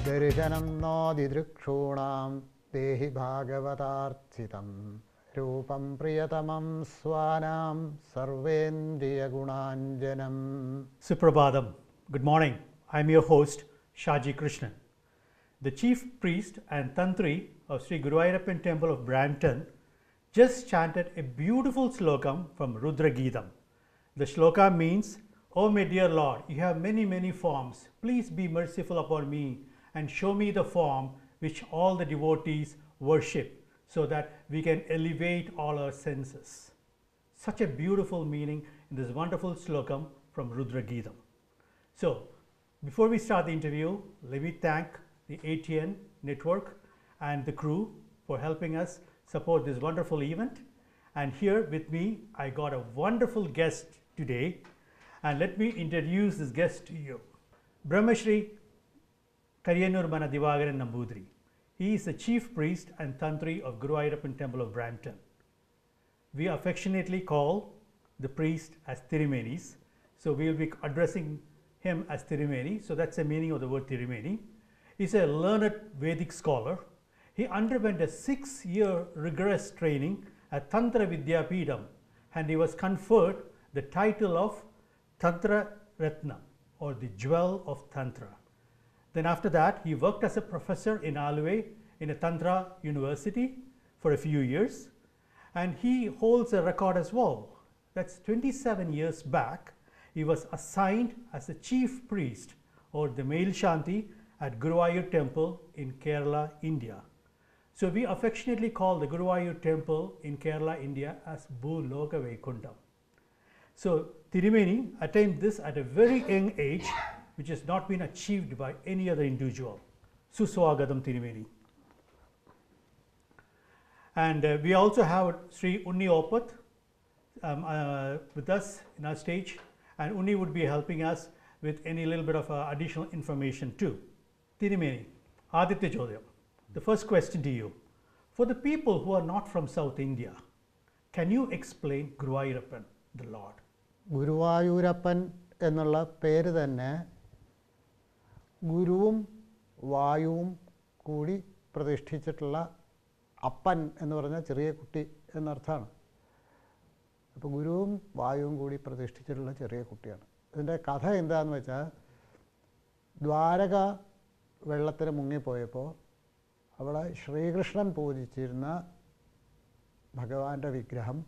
Darishanam no didrikshunam dehi bhagavatarthitam Rupam priyatamam swanam sarvendriya gunanjanam. Suprabhadam. Good morning. I am your host, Shaji Krishnan. The chief priest and tantri of Shri Guruvayurappan temple of Brampton just chanted a beautiful slokam from Rudra Geetam. The shloka means, "O my dear Lord, you have many forms. Please be merciful upon me and show me the form which all the devotees worship so that we can elevate all our senses." Such a beautiful meaning in this wonderful slokam from Rudra Geetam. So, before we start the interview, let me thank the ATN network and the crew for helping us support this wonderful event. And here with me, I got a wonderful guest today. And let me introduce this guest to you. Brahmashri Karyanurmana Divakaran Namboothiri. He is the chief priest and tantri of Guruvayurappan temple of Brampton. We affectionately call the priest as Thirumenis. So we will be addressing him as Thirumeni. So that's the meaning of the word Thirumeni. He's a learned Vedic scholar. He underwent a 6-year rigorous training at Tantra Vidyapeetham, and he was conferred the title of Tantra Ratna, or the Jewel of Tantra. Then after that, he worked as a professor in Alway in a Tantra university for a few years, and he holds a record as well. That's 27 years back. He was assigned as the chief priest or the male Shanti at Guruvayur temple in Kerala, India. So we affectionately call the Guruvayur temple in Kerala, India as Bhuloka Vaikuntham. So Thirumeni attained this at a very young age, which has not been achieved by any other individual. Suswagatam Thirumeni. And we also have Shri Unni Oppath with us in our stage, and Unni would be helping us with any little bit of additional information too. Thirumeni, Aditya Chodyam. The first question to you. For the people who are not from South India, can you explain Guruvayurappan, the Lord? Guruvayurappan എന്നുള്ള പേര് തന്നെ ഗുരുവും വായുവും കൂടി പ്രതിഷ്ഠിച്ചിട്ടുള്ള അപ്പൻ എന്ന് പറഞ്ഞാൽ ചെറിയ കുട്ടി എന്നർത്ഥമാണ്. അപ്പോൾ ഗുരുവും വായുവും കൂടി പ്രതിഷ്ഠിച്ചിട്ടുള്ള ചെറിയ കുട്ടിയാണ്. ഇതിൻ്റെ കഥ എന്താണെന്ന് വെച്ചാൽ, ദ്വാരക വെള്ളത്തിന് മുങ്ങിപ്പോയപ്പോൾ അവിടെ ശ്രീകൃഷ്ണൻ പൂജിച്ചിരുന്ന ഭഗവാന്റെ വിഗ്രഹം,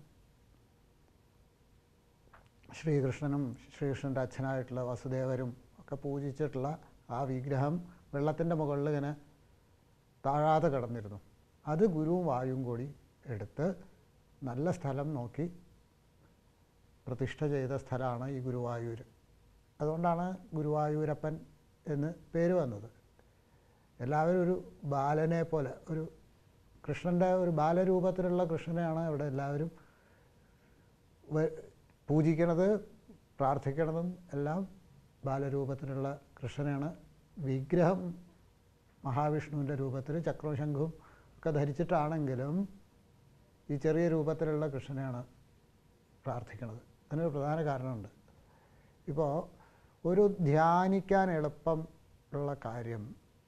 ശ്രീകൃഷ്ണനും ശ്രീകൃഷ്ണൻ്റെ അച്ഛനായിട്ടുള്ള വസുദേവരും ഒക്കെ പൂജിച്ചിട്ടുള്ള ആ വിഗ്രഹം വെള്ളത്തിൻ്റെ മുകളിൽ ഇങ്ങനെ താഴാതെ കിടന്നിരുന്നു. അത് ഗുരുവും വായുവും കൂടി എടുത്ത് നല്ല സ്ഥലം നോക്കി പ്രതിഷ്ഠ ചെയ്ത സ്ഥലമാണ് ഈ ഗുരുവായൂർ. അതുകൊണ്ടാണ് ഗുരുവായൂരപ്പൻ എന്ന് പേര് വന്നത്. എല്ലാവരും ഒരു ബാലനെ പോലെ, ഒരു കൃഷ്ണൻ്റെ ഒരു ബാലരൂപത്തിലുള്ള കൃഷ്ണനെയാണ് ഇവിടെ എല്ലാവരും പൂജിക്കണത്, പ്രാർത്ഥിക്കണതും എല്ലാം ബാലരൂപത്തിലുള്ള കൃഷ്ണനെയാണ്. വിഗ്രഹം മഹാവിഷ്ണുവിൻ്റെ രൂപത്തിൽ ചക്രവും ശംഖും ഒക്കെ ധരിച്ചിട്ടാണെങ്കിലും ഈ ചെറിയ രൂപത്തിലുള്ള കൃഷ്ണനെയാണ് പ്രാർത്ഥിക്കുന്നത്. അതിനൊരു പ്രധാന കാരണമുണ്ട്. ഇപ്പോൾ ഒരു ധ്യാനിക്കാൻ എളുപ്പം ഉള്ള കാര്യം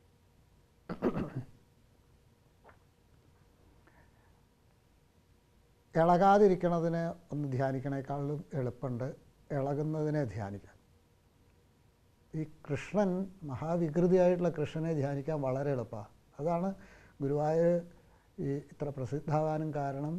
ഇളകാതിരിക്കണതിനെ ഒന്ന് ധ്യാനിക്കണേക്കാളും എളുപ്പമുണ്ട് ഇളകുന്നതിനെ ധ്യാനിക്കാൻ. ഈ കൃഷ്ണൻ, മഹാവികൃതിയായിട്ടുള്ള കൃഷ്ണനെ ധ്യാനിക്കാൻ വളരെ എളുപ്പമാണ്. അതാണ് ഗുരുവായൂർ ഈ ഇത്ര പ്രസിദ്ധമാകാനും കാരണം.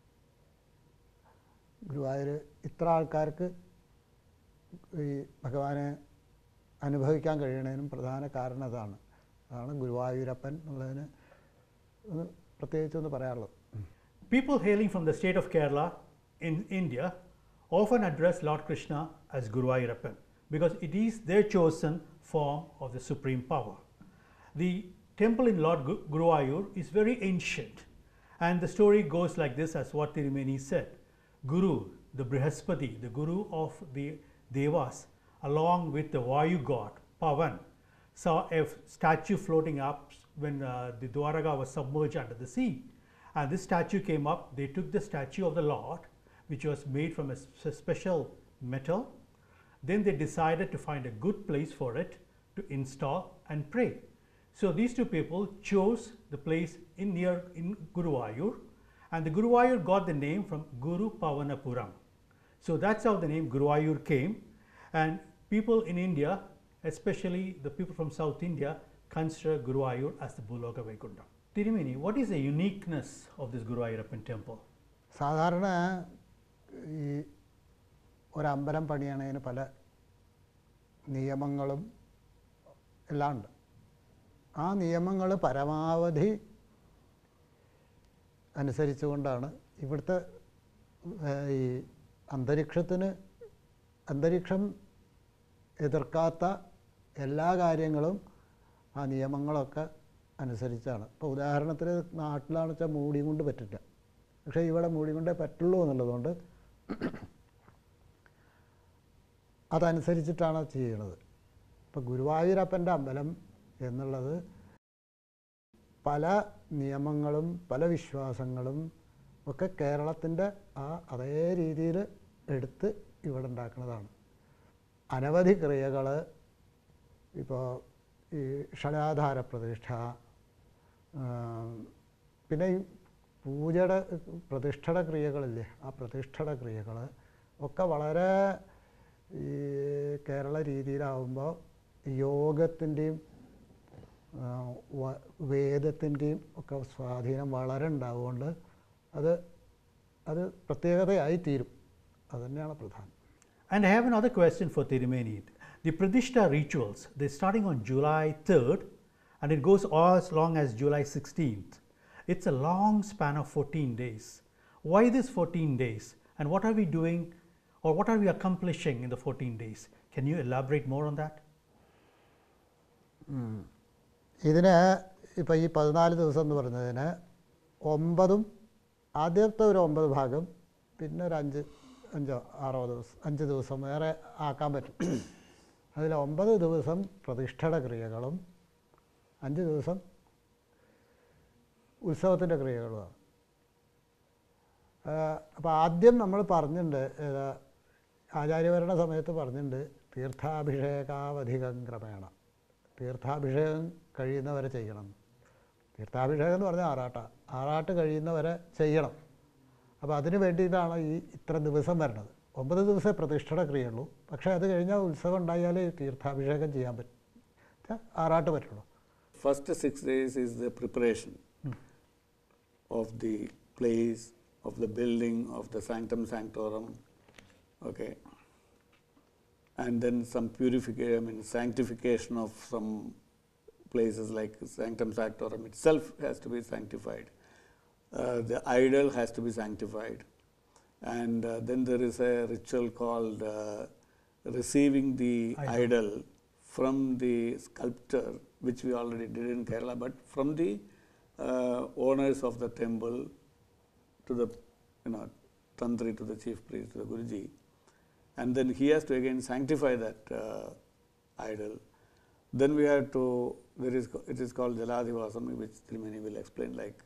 ഗുരുവായൂർ ഇത്ര ആൾക്കാർക്ക് ഈ ഭഗവാനെ അനുഭവിക്കാൻ കഴിയണതിനും പ്രധാന കാരണം അതാണ്. അതാണ് ഗുരുവായൂരപ്പൻ എന്നുള്ളതിന് പ്രത്യേകിച്ചൊന്ന് പറയാനുള്ളത്. People hailing from the state of Kerala in India often address Lord Krishna as Guruvayurappan because it is their chosen form of the supreme power. The temple in Lord Guruvayur is very ancient, and the story goes like this, as what Thirumeni said. Guru, the Brihaspati, the Guru of the Devas, along with the Vayu god, Pavan, saw a statue floating up when the Dwaraka was submerged under the sea. And this statue came up. They took the statue of the Lord, which was made from a special metal. Then they decided to find a good place for it to install and pray. So these two people chose the place in Guruvayur, and the Guruvayur got the name from Guru Pavanapuram. So that's how the name Guruvayur came, and people in India, especially the people from South India, consider Guruvayur as the Bhuloka Vaikuntham. Tirumeni, what is the uniqueness of this Guruvayurappan temple? സാധാരണ ഈ ഒരമ്പലം പണിയണതിന് പല നിയമങ്ങളും എല്ലാം ഉണ്ട്. ആ നിയമങ്ങൾ പരമാവധി അനുസരിച്ചുകൊണ്ടാണ് ഇവിടുത്തെ ഈ അന്തരീക്ഷം എതിർക്കാത്ത എല്ലാ കാര്യങ്ങളും ആ നിയമങ്ങളൊക്കെ അനുസരിച്ചാണ്. ഇപ്പോൾ ഉദാഹരണത്തിന് നാട്ടിലാണെന്ന് വെച്ചാൽ മൂടിയും കൊണ്ട് പറ്റില്ല, പക്ഷേ ഇവിടെ മൂടി കൊണ്ടേ പറ്റുള്ളൂ എന്നുള്ളതുകൊണ്ട് അതനുസരിച്ചിട്ടാണ് ചെയ്യണത്. ഇപ്പോൾ ഗുരുവായൂരപ്പൻ്റെ അമ്പലം എന്നുള്ളത് പല നിയമങ്ങളും പല വിശ്വാസങ്ങളും ഒക്കെ കേരളത്തിൻ്റെ അതേ രീതിയിൽ എടുത്ത് ഇവിടെ ഉണ്ടാക്കുന്നതാണ്. അനവധി ക്രിയകൾ, ഇപ്പോൾ ഈ ഷടാധാര പ്രതിഷ്ഠ, പിന്നെ ഈ പ്രതിഷ്ഠയുടെ ക്രിയകളില്ലേ, ആ പ്രതിഷ്ഠയുടെ ക്രിയകൾ ഒക്കെ വളരെ ഈ കേരള രീതിയിലാവുമ്പോൾ യോഗത്തിൻ്റെയും വേദത്തിൻ്റെയും ഒക്കെ സ്വാധീനം വളരെ ഉണ്ടാവുകൊണ്ട് അത് പ്രത്യേകതയായി തീരും. അതുതന്നെയാണ് പ്രധാനം. And I have another question for Tirumeni. The Prathishta rituals, they're starting on July 3rd and it goes as long as July 16th. It's a long span of 14 days. Why this 14 days? And what are we doing or what are we accomplishing in the 14 days? Can you elaborate more on that? ഇതിന് ഇപ്പോൾ ഈ 14 ദിവസം എന്ന് പറഞ്ഞതിന് 9 ആദ്യത്തെ ഒരു 9 ഭാഗം, പിന്നെ ഒരു 5 ദിവസം വേറെ ആക്കാൻ പറ്റും. അതിൽ 9 ദിവസം പ്രതിഷ്ഠയുടെ ക്രിയകളും 5 ദിവസം ഉത്സവത്തിൻ്റെ ക്രിയകളുമാണ്. അപ്പോൾ ആദ്യം നമ്മൾ പറഞ്ഞിട്ടുണ്ട്, ആചാര്യവരണ സമയത്ത് പറഞ്ഞിട്ടുണ്ട്, തീർത്ഥാഭിഷേകാവധികം ക്രമേണ, തീർത്ഥാഭിഷേകം കഴിയുന്നവരെ ചെയ്യണം. തീർത്ഥാഭിഷേകം എന്ന് പറഞ്ഞാൽ ആറാട്ട് കഴിയുന്നവരെ ചെയ്യണം. അപ്പോൾ അതിന് വേണ്ടിയിട്ടാണ് ഇത്ര ദിവസം വരുന്നത്. 9 ദിവസമേ പ്രതിഷ്ഠയുടെ ക്രിയയുള്ളൂ, പക്ഷേ അത് കഴിഞ്ഞാൽ ഉത്സവം ഉണ്ടായാൽ തീർത്ഥാഭിഷേകം ചെയ്യാൻ പറ്റും, ആറാട്ട് പറ്റുള്ളൂ. First 6 days is the preparation of the place, of the building, of the sanctum sanctorum, okay, and then some sanctification of some places, like sanctum sanctorum itself has to be sanctified. The idol has to be sanctified, and then there is a ritual called receiving the idol from the sculptor, which we already did in Kerala, but from the owners of the temple to the Tantri, to the chief priest, to the Guruji, and then he has to again sanctify that idol. Then we have to, it is called Jaladivasam, which Tirumeni will explain, like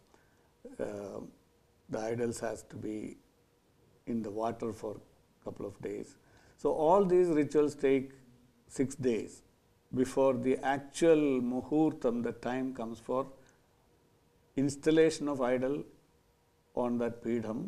the idols has to be in the water for a couple of days. So all these rituals take 6 days before the actual muhurtam, the time comes for installation of idol on that peedham,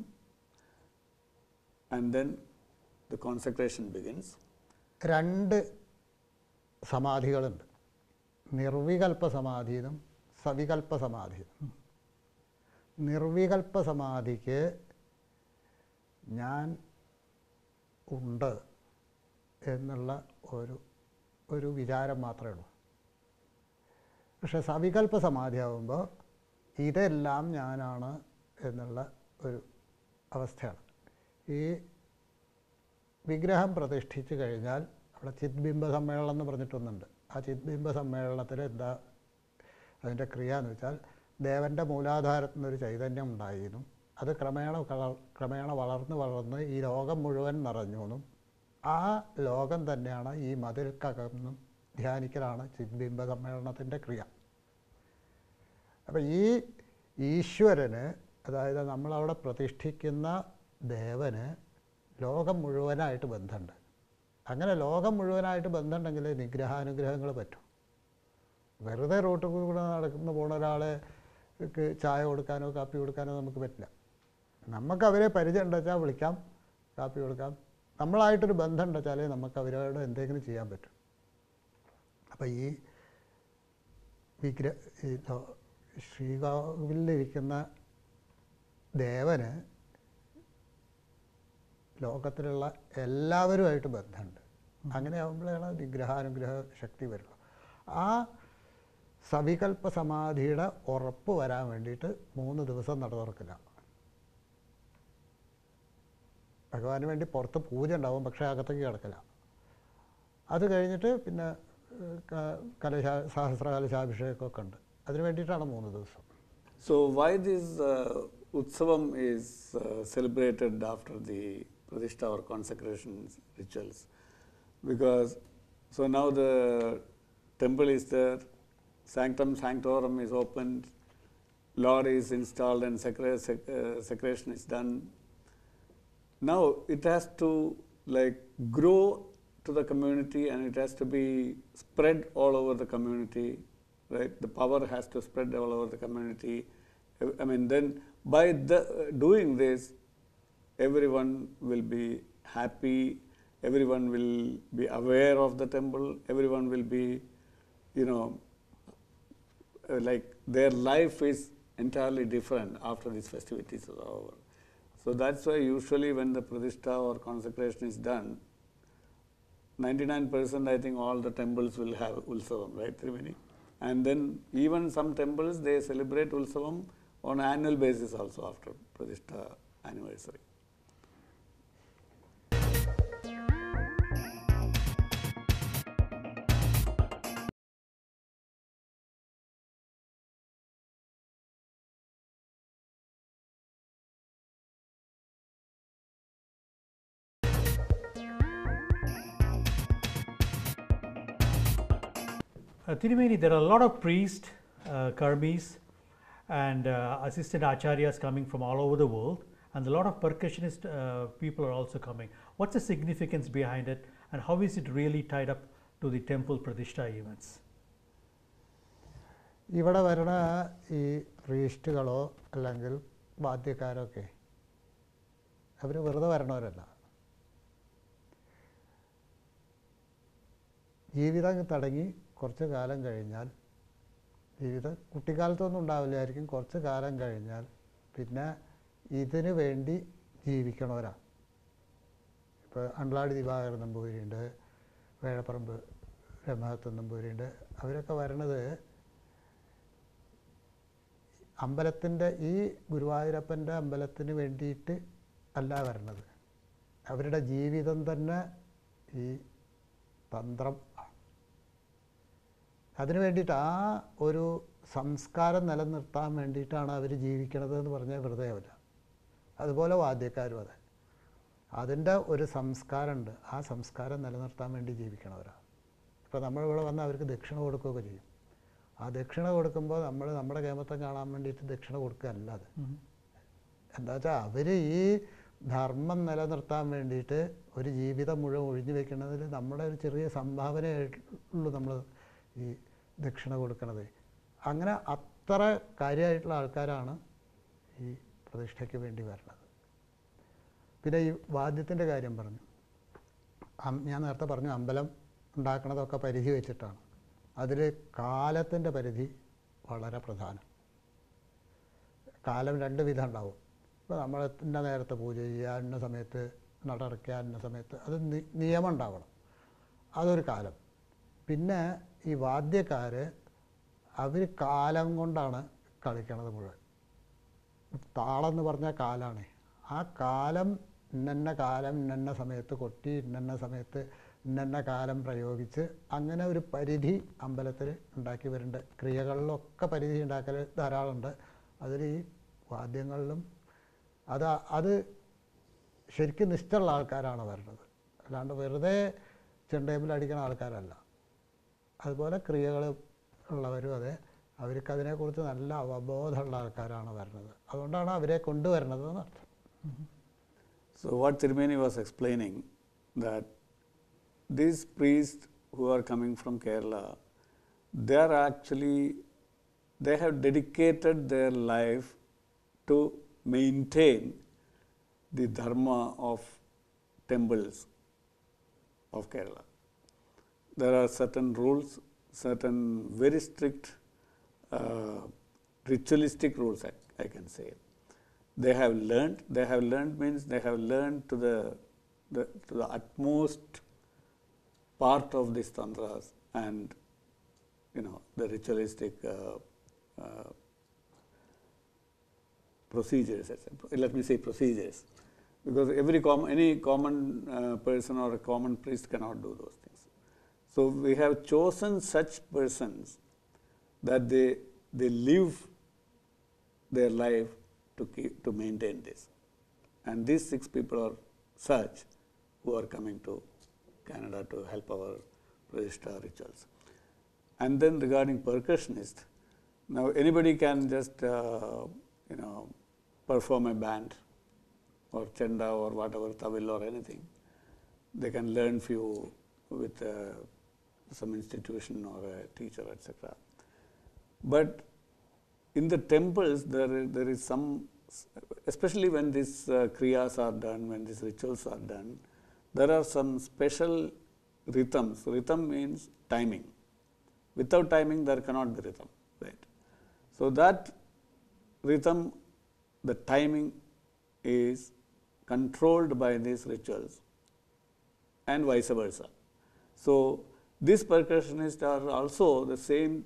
and then the consecration begins. 2 സമാധികളുണ്ട്, നിർവികൽപ്പ സമാധിയും സവികൽപ്പ സമാധിയും. നിർവികൽപ്പ സമാധിക്ക് ഞാൻ ഉണ്ട് എന്നുള്ള ഒരു വിചാരം മാത്രമേ ഉള്ളൂ. പക്ഷെ സവികൽപ്പ സമാധിയാവുമ്പോൾ ഇതെല്ലാം ഞാനാണ് എന്നുള്ള ഒരു അവസ്ഥയാണ്. ഈ വിഗ്രഹം പ്രതിഷ്ഠിച്ച് കഴിഞ്ഞാൽ അവിടെ ചിദ്ബിംബ സമ്മേളനം എന്ന് പറഞ്ഞിട്ടൊന്നുണ്ട്. ആ ചിദ്ബിംബ സമ്മേളനത്തിൽ എന്താ അതിൻ്റെ ക്രിയ എന്ന് വെച്ചാൽ, ദേവൻ്റെ മൂലാധാരത്തിൽ നിന്നൊരു ചൈതന്യം ഉണ്ടായിരുന്നു, അത് ക്രമേണ വളർന്ന് ഈ ലോകം മുഴുവൻ നിറഞ്ഞുവെന്നും ആ ലോകം തന്നെയാണ് ഈ മതിൽക്കകമെന്നും ധ്യാനിക്കലാണ് ചിദ്ബിംബ സമ്മേളനത്തിൻ്റെ ക്രിയ. അപ്പം ഈ ഈശ്വരന്, അതായത് നമ്മളവിടെ പ്രതിഷ്ഠിക്കുന്ന ദേവന് ലോകം മുഴുവനായിട്ട് ബന്ധമുണ്ട്. അങ്ങനെ ലോകം മുഴുവനായിട്ട് ബന്ധമുണ്ടെങ്കിൽ നിഗ്രഹാനുഗ്രഹങ്ങൾ പറ്റും. വെറുതെ റോട്ടിൽ കൂടെ നടക്കുന്ന പോണ ഒരാളെ ചായ കൊടുക്കാനോ കാപ്പി കൊടുക്കാനോ നമുക്ക് പറ്റില്ല. നമുക്ക് അവരെ പരിചയം ഉണ്ടെച്ചാൽ വിളിക്കാം, കാപ്പി കൊടുക്കാം. നമ്മളായിട്ടൊരു ബന്ധം ഉണ്ടെച്ചാലേ നമുക്ക് അവരോട് എന്തെങ്കിലും ചെയ്യാൻ പറ്റും. അപ്പോൾ ഈ ശ്രീകോവിലിരിക്കുന്ന ദേവന് ലോകത്തിലുള്ള എല്ലാവരുമായിട്ട് ബന്ധമുണ്ട്. അങ്ങനെ ആകുമ്പോഴാണ് വിഗ്രഹാനുഗ്രഹ ശക്തി വരുള്ളൂ. ആ സവികൽപ്പ സമാധിയുടെ ഉറപ്പ് വരാൻ വേണ്ടിയിട്ട് 3 ദിവസം നട തുറക്കില്ല. ഭഗവാന് വേണ്ടി പുറത്ത് പൂജ ഉണ്ടാവും, പക്ഷേ അകത്തേക്ക് കിടക്കില്ല. അത് കഴിഞ്ഞിട്ട് പിന്നെ സഹസ്രകലശാഭിഷേകമൊക്കെ ഉണ്ട്. അതിന് വേണ്ടിയിട്ടാണ് 3 ദിവസം. So why this Utsavam is celebrated after the Prathishta or consecration rituals? Because so now the temple is there, sanctum sanctorum is opened, Lord is installed and secretion is done. Now it has to like grow to the community and it has to be spread all over the community, right? The power has to spread all over the community. I mean, then by doing this, everyone will be happy, everyone will be aware of the temple, everyone will be, you know, like their life is entirely different after these festivities are over. So that's why usually when the Prathishta or consecration is done, 99% I think all the temples will have Ulsavam, right, Triveni? And then even some temples, they celebrate Ulsavam on an annual basis also after Prathishta anniversary. Tirumeni, there are a lot of priests, karmis and assistant acharyas coming from all over the world, and a lot of percussionist people are also coming. What's the significance behind it, and how is it really tied up to the temple Prathishta events? ഇവിടെ വരുന്ന ഈ പ്രീസ്റ്റുകളോ അല്ലെങ്കിൽ വാദ്യക്കാരോ ഒക്കെ അവർ വെറുതെ വരണവരല്ല. ജീവിതം തുടങ്ങി കുറച്ച് കാലം കഴിഞ്ഞാൽ, ജീവിതം കുട്ടിക്കാലത്തൊന്നും ഉണ്ടാവില്ലായിരിക്കും, കുറച്ച് കാലം കഴിഞ്ഞാൽ പിന്നെ ഇതിന് വേണ്ടി ജീവിക്കണവരാണ്. ഇപ്പോൾ അണ്ടലാടി ദിവാകരൻ നമ്പൂതിരിയുണ്ട്, വേഴപ്പറമ്പ് രമഹത്തൻ നമ്പൂതിരിയുണ്ട്. അവരൊക്കെ വരണത് അമ്പലത്തിൻ്റെ ഈ ഗുരുവായൂരപ്പൻ്റെ അമ്പലത്തിന് വേണ്ടിയിട്ട് അല്ല വരണത്. അവരുടെ ജീവിതം തന്നെ ഈ തന്ത്രം. അതിനു വേണ്ടിയിട്ട് ആ ഒരു സംസ്കാരം നിലനിർത്താൻ വേണ്ടിയിട്ടാണ് അവർ ജീവിക്കണത് എന്ന് പറഞ്ഞാൽ വെറുതെ ആവില്ല. അതുപോലെ വാദ്യക്കാരും അതെ, അതിൻ്റെ ഒരു സംസ്കാരമുണ്ട്, ആ സംസ്കാരം നിലനിർത്താൻ വേണ്ടി ജീവിക്കണവരാണ്. ഇപ്പോൾ നമ്മളിവിടെ വന്ന് അവർക്ക് ദക്ഷിണ കൊടുക്കുകയൊക്കെ ചെയ്യും. ആ ദക്ഷിണ കൊടുക്കുമ്പോൾ നമ്മൾ നമ്മുടെ കേമത്തെ കാണാൻ വേണ്ടിയിട്ട് ദക്ഷിണ കൊടുക്കുകയല്ല. അത് എന്താ വെച്ചാൽ അവർ ഈ ധർമ്മം നിലനിർത്താൻ വേണ്ടിയിട്ട് ഒരു ജീവിതം മുഴുവൻ ഒഴിഞ്ഞു വെക്കുന്നതിൽ നമ്മുടെ ഒരു ചെറിയ സംഭാവനയുള്ളൂ നമ്മൾ ഈ ദക്ഷിണ കൊടുക്കണത്. അങ്ങനെ അത്ര കാര്യമായിട്ടുള്ള ആൾക്കാരാണ് ഈ പ്രതിഷ്ഠയ്ക്ക് വേണ്ടി വരുന്നത്. പിന്നെ ഈ വാദ്യത്തിൻ്റെ കാര്യം പറഞ്ഞു. ഞാൻ നേരത്തെ പറഞ്ഞു അമ്പലം ഉണ്ടാക്കണതൊക്കെ പരിധി വെച്ചിട്ടാണ്. അതിൽ കാലത്തിൻ്റെ പരിധി വളരെ പ്രധാനം. കാലം 2 വിധം ഉണ്ടാവും. ഇപ്പോൾ നമ്മൾ ഇന്ന നേരത്തെ പൂജ ചെയ്യുക, ഇന്ന സമയത്ത് നടക്കുക, ഇന്ന സമയത്ത് അത് നിയമം ഉണ്ടാവണം. അതൊരു കാലം. പിന്നെ ഈ വാദ്യക്കാർ അവർ കാലം കൊണ്ടാണ് കളിക്കണത് മുഴുവൻ. താളം എന്ന് പറഞ്ഞാൽ കാലമാണ്. ആ കാലം ഇന്ന കാലം ഇന്ന സമയത്ത് കൊട്ടി, ഇന്ന സമയത്ത് ഇന്ന കാലം പ്രയോഗിച്ച് അങ്ങനെ ഒരു പരിധി അമ്പലത്തിൽ ഉണ്ടാക്കി വരുന്നുണ്ട്. ക്രിയകളിലൊക്കെ പരിധി ഉണ്ടാക്കൽ ധാരാളമുണ്ട്. അതിൽ ഈ വാദ്യങ്ങളിലും അത് ശരിക്കും നിഷ്ഠയുള്ള ആൾക്കാരാണ് വരുന്നത്, അല്ലാണ്ട് വെറുതെ ചെണ്ടേമ്പിൽ അടിക്കുന്ന ആൾക്കാരല്ല. അതുപോലെ ക്രിയകൾ ഉള്ളവരും അതെ, അവർക്കതിനെക്കുറിച്ച് നല്ല അവബോധമുള്ള ആൾക്കാരാണ് വരുന്നത്. അതുകൊണ്ടാണ് അവരെ കൊണ്ടുവരുന്നത് എന്നർത്ഥം. So what Tirumeni was explaining, that these priests who are coming from Kerala, they are actually, they have dedicated their life to maintain the dharma of temples of Kerala. There are certain rules, certain very strict ritualistic rules, I can say. They have learned means they have learned to the utmost part of these tantras and, you know, the ritualistic procedures, etc. Let me say procedures, because any common person or a common priest cannot do those things. So we have chosen such persons that they live their life to maintain this. And these 6 people are such who are coming to Canada to help our Prathishta rituals. And then regarding percussionist, now anybody can just perform a band or chenda or whatever, tawil or anything. They can learn few with some institution or a teacher, etc. But in the temples, there is some, especially when these kriyas are done, when these rituals are done, there are some special rhythms. Rhythm means timing. Without timing, there cannot be rhythm, right? So that rhythm, the timing is controlled by these rituals and vice versa. So these percussionists are also the same,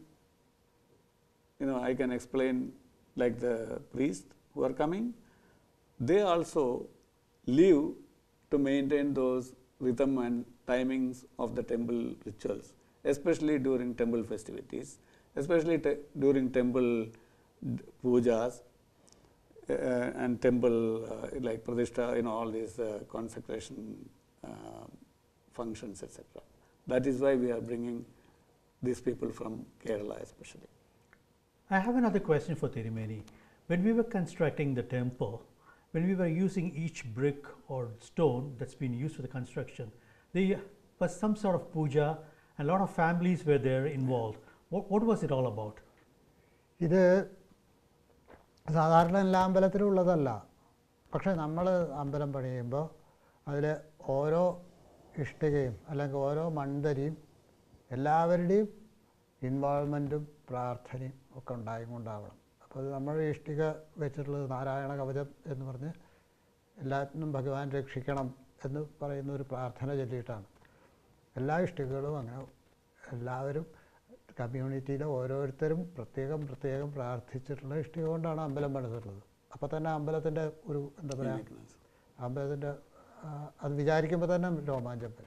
I can explain like the priests who are coming, they also live to maintain those rhythm and timings of the temple rituals, especially during temple festivities, especially during temple pujas and temple like Prathishta, all these consecration functions, etc. That is why we are bringing these people from Kerala especially. I have another question for Tirumeni. When we were constructing the temple, when we were using each brick or stone that's been used for the construction, there was some sort of puja and a lot of families were there involved. What was it all about? ഇത് സാധാരണ എല്ലാ അമ്പലത്തിലും ഉള്ളതല്ല. പക്ഷേ നമ്മൾ അമ്പലം പണിയുമ്പോൾ അതിൽ ഓരോ ഇഷ്ടികയും അല്ലെങ്കിൽ ഓരോ മൺതരിയും എല്ലാവരുടെയും ഇൻവോൾവ്മെൻറ്റും പ്രാർത്ഥനയും ഒക്കെ ഉണ്ടായിക്കൊണ്ടാവണം. അപ്പോൾ അത് നമ്മൾ ഇഷ്ടിക വെച്ചിട്ടുള്ളത് നാരായണ കവചം എന്ന് പറഞ്ഞ് എല്ലാത്തിനും ഭഗവാൻ രക്ഷിക്കണം എന്ന് പറയുന്ന ഒരു പ്രാർത്ഥന ചൊല്ലിയിട്ടാണ്. എല്ലാ ഇഷ്ടികകളും അങ്ങനെ എല്ലാവരും കമ്മ്യൂണിറ്റിയിലെ ഓരോരുത്തരും പ്രത്യേകം പ്രാർത്ഥിച്ചിട്ടുള്ള ഇഷ്ടിക കൊണ്ടാണ് അമ്പലം പണിതിട്ടുള്ളത്. അപ്പോൾ തന്നെ അമ്പലത്തിൻ്റെ ഒരു എന്താ പറയുക, അമ്പലത്തിൻ്റെ അത് വിചാരിക്കുമ്പോൾ തന്നെ രോമാഞ്ചം വരും.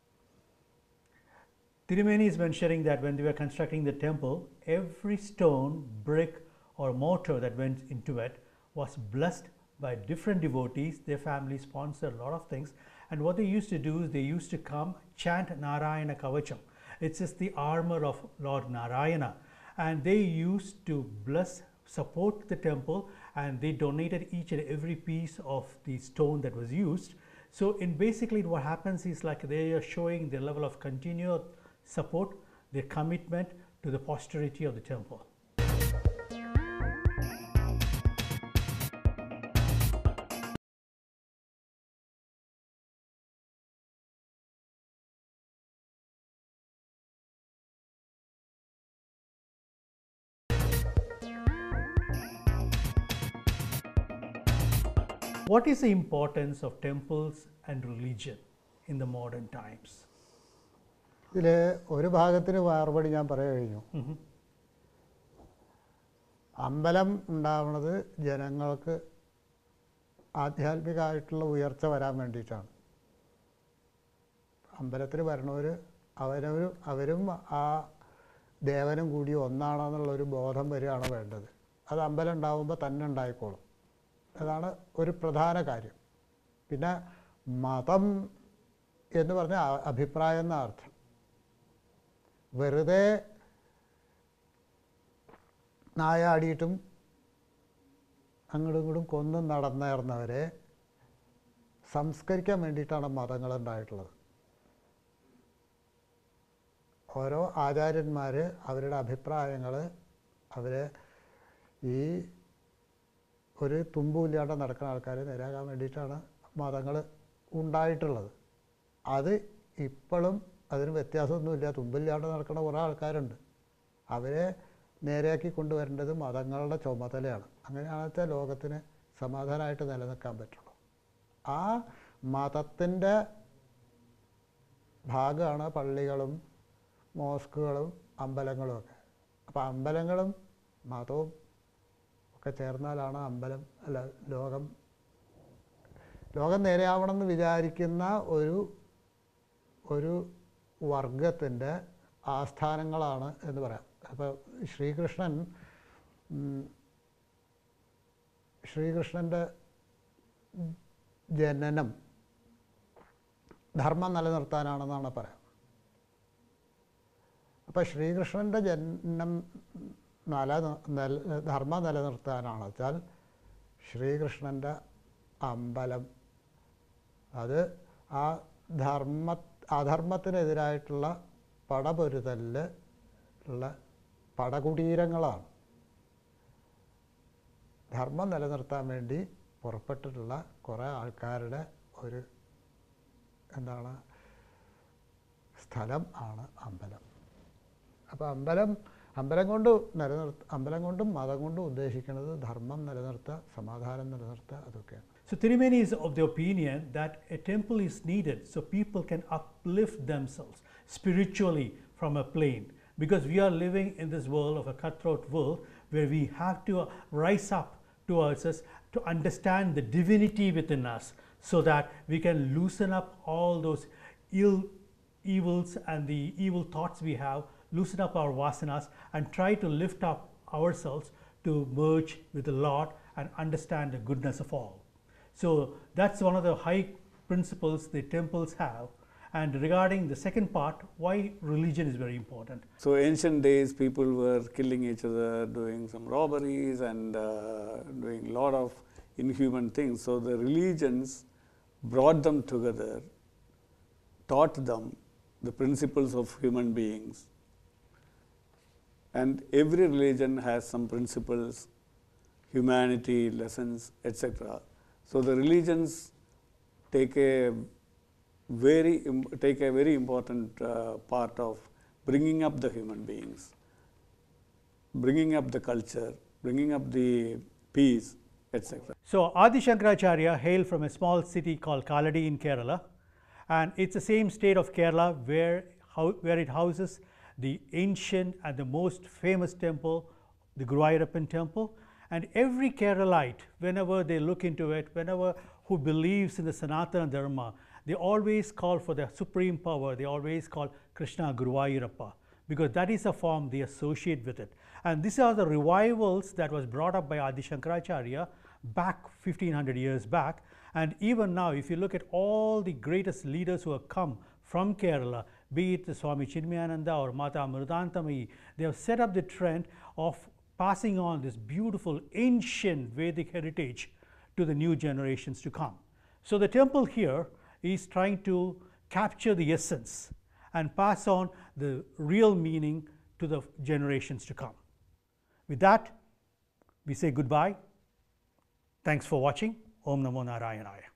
Tirumeni is mentioning that when they were constructing the temple, every stone, brick or mortar that went into it was blessed by different devotees. Their family sponsored a lot of things, and what they used to do is they used to come chant Narayana Kavacham. It's just the armor of Lord Narayana, and they used to bless, support the temple, and they donated each and every piece of the stone that was used. So in basically what happens is like they are showing their level of continued support, their commitment to the posterity of the temple. What is the importance of temples and religion in the modern times? ഇതിൽ ഒരു ഭാഗത്തിന് മറുപടി ഞാൻ പറയാൻ കഴിഞ്ഞു. അമ്പലം ഉണ്ടാവുന്നത് ജനങ്ങൾക്ക് ആധ്യാത്മികമായിട്ടുള്ള ഉയർച്ച വരാൻ വേണ്ടിയിട്ടാണ്. അമ്പലത്തിൽ വരണവർ അവരും ആ ദേവനും കൂടി ഒന്നാണെന്നുള്ളൊരു ബോധം വരികയാണ് വേണ്ടത്. അത് അമ്പലം ഉണ്ടാവുമ്പോൾ തന്നെ ഉണ്ടായിക്കോളും. അതാണ് ഒരു പ്രധാന കാര്യം. പിന്നെ മതം എന്ന് പറഞ്ഞ അഭിപ്രായം എന്ന അർത്ഥം. വെറുതെ നായാടിയിട്ടും അങ്ങോട്ടും ഇങ്ങോട്ടും കൊന്നും നടന്നേർന്നവരെ സംസ്കരിക്കാൻ വേണ്ടിയിട്ടാണ് മതങ്ങളുണ്ടായിട്ടുള്ളത്. ഓരോ ആചാര്യന്മാർ അവരുടെ അഭിപ്രായങ്ങൾ അവരെ ഈ ഒരു തുമ്പുമില്ലാണ്ട് നടക്കുന്ന ആൾക്കാരെ നേരാകാൻ വേണ്ടിയിട്ടാണ് മതങ്ങൾ ഉണ്ടായിട്ടുള്ളത്. അത് ഇപ്പോഴും അതിന് വ്യത്യാസമൊന്നുമില്ല. തുമ്പില്ലാണ്ട് നടക്കുന്ന കുറേ ആൾക്കാരുണ്ട്. അവരെ നേരെയാക്കി കൊണ്ടുവരേണ്ടത് മതങ്ങളുടെ ചുമതലയാണ്. അങ്ങനെയാണെന്ന് വെച്ചാൽ ലോകത്തിന് സമാധാനമായിട്ട് നിലനിൽക്കാൻ പറ്റുള്ളൂ. ആ മതത്തിൻ്റെ ഭാഗമാണ് പള്ളികളും മോസ്കുകളും അമ്പലങ്ങളും ഒക്കെ. അപ്പോൾ അമ്പലങ്ങളും മതവും ഒക്കെ ചേർന്നാലാണ് ലോകം നേരെയാവണമെന്ന് വിചാരിക്കുന്ന ഒരു വർഗത്തിൻ്റെ ആസ്ഥാനങ്ങളാണ് എന്ന് പറയാം. അപ്പോൾ ശ്രീകൃഷ്ണൻ്റെ ജനനം ധർമ്മം നിലനിർത്താനാണെന്നാണ് പറയാം. അപ്പോൾ ശ്രീകൃഷ്ണൻ്റെ ജനനം ധർമ്മം നിലനിർത്താനാണ് വെച്ചാൽ ശ്രീകൃഷ്ണൻ്റെ അമ്പലം അത് ആ അധർമ്മത്തിനെതിരായിട്ടുള്ള പടപൊരുതലിൽ ഉള്ള പടകുടീരങ്ങളാണ്. ധർമ്മം നിലനിർത്താൻ വേണ്ടി പുറപ്പെട്ടിട്ടുള്ള കുറേ ആൾക്കാരുടെ ഒരു സ്ഥലം ആണ് അമ്പലം. അപ്പോൾ അമ്പലം കൊണ്ടും മതം കൊണ്ടും ഉദ്ദേശിക്കുന്നത് ധർമ്മം നിലനിർത്തുക, സമാധാനം നിലനിർത്തുക, അതൊക്കെയാണ്. So Tirumeni is of the opinion that a temple is needed so people can uplift themselves spiritually from a plane, because we are living in this world of a cutthroat world where we have to rise up towards us to understand the divinity within us, so that we can loosen up all those evils and the evil thoughts we have, loosen up our vasanas and try to lift up ourselves to merge with the Lord and understand the goodness of all. So that's one of the high principles the temples have. And regarding the second part, why religion is very important. So ancient days people were killing each other, doing some robberies and doing a lot of inhuman things. So the religions brought them together, taught them the principles of human beings. And every religion has some principles, humanity, lessons, etc. So the religions take a very important part of bringing up the human beings, bringing up the culture, bringing up the peace, etc. So Adi Shankaracharya hailed from a small city called Kaladi in Kerala, and it's the same state of Kerala where it houses the ancient and the most famous temple, the Guruvayurappan temple. And every Keralite, whenever they look into it, who believes in the Sanatana Dharma, they always call for the supreme power. They always call Krishna Guruvayurappa, because that is the form they associate with it. And these are the revivals that was brought up by Adi Shankaracharya back 1500 years back. And even now, if you look at all the greatest leaders who have come from Kerala, be it Swami Chinmayananda or Mata Amritantamai, they have set up the trend of passing on this beautiful ancient Vedic heritage to the new generations to come. So the temple here is trying to capture the essence and pass on the real meaning to the generations to come. With that, we say goodbye. Thanks for watching. Om Namo Narayanaya.